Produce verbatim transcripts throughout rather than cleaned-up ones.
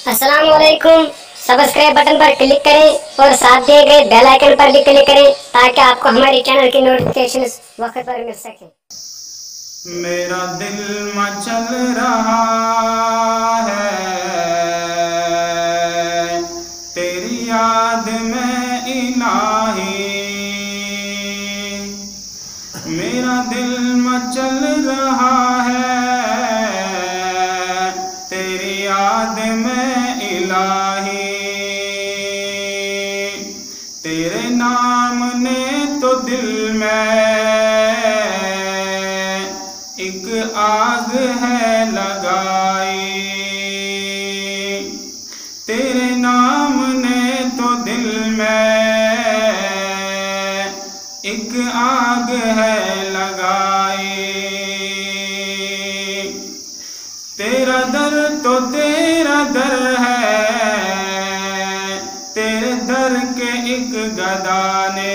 السلام علیکم. Subscribe button پر click کریں اور ساتھ دیے گئے بیل آئیکن پر بھی کلک کریں تاکہ آپ کو ہماری چینل کی نوٹیفکیشنز وقت پر مل سکیں. میرا دل مچل رہا ہے تیری یاد میں الہی، میرا دل مچل رہا ہے تیری یاد میں الہی، تیرے نام نے تو دل میں ایک آگ ہے لگائی، تیرے نام نے تو دل میں ایک آگ ہے لگائی، تیرا در تو تیرا در ہے تیرے در کے ایک گدا نے،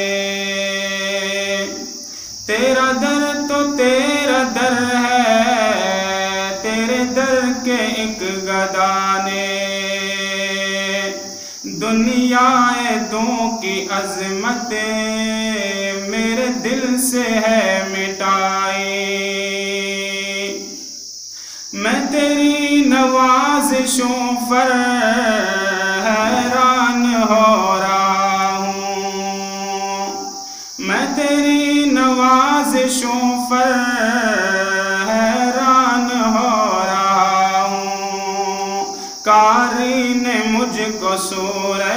تیرا در تو تیرا در ہے تیرے در کے ایک گدا نے، دنیا دوں کی عظمت میرے دل سے ہے مٹائی، میں تیری نوازشوں پر حیران ہو رہا ہوں، میں تیری نوازشوں پر حیران ہو رہا ہوں، قاری نے مجھ کو سورہ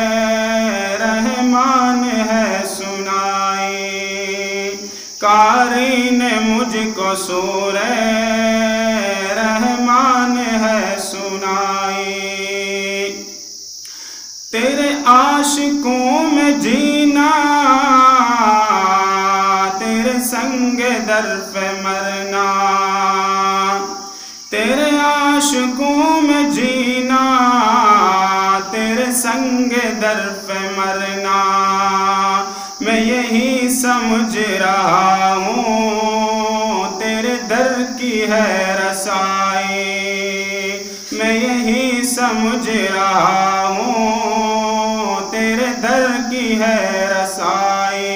رحمان ہے سنائی، قاری نے مجھ کو سورہ رحمان ہے سنائی، تیرے عاشقوں میں جینا تیرے سنگ در پہ مرنا، تیرے عاشقوں میں جینا تیرے سنگ در پہ مرنا، میں یہی سمجھ رہا ہوں تیرے در کی ہے رسائی، میں یہی سمجھ رہا ہوں تیرے در کی ہے رسائی،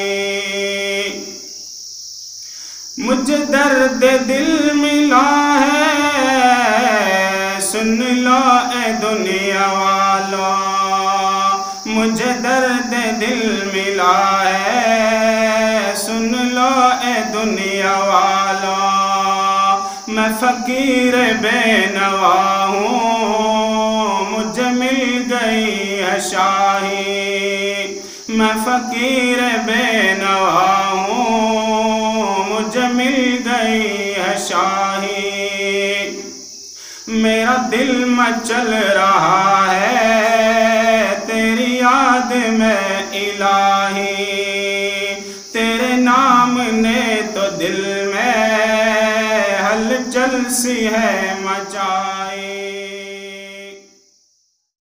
مجھے درد دل ملا ہے سن لو اے دنیا والو، مجھے درد دل ملا ہے سن لو اے دنیا والو، میں فقیر بے نوا ہوں مجھے مل گئی ہے شاہی، میں فقیر بے نوا ہوں مجھے مل گئی ہے شاہی، میرا دل مچل رہا ہے تیری یاد میں الہی، تیرے نام نے تو دل میں ہلچل سی ہے مچائی۔